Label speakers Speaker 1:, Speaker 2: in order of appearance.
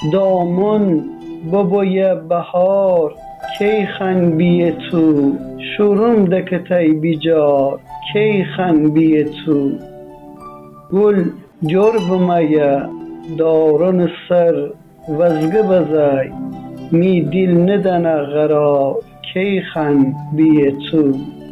Speaker 1: دامن ببوی بهار کی خن بی تو، شورم دکتای بیجار کی خن بی تو. گل جور بمایه دارن سر وزگه بزای، می دل ندنه قرار کی خن بی تو.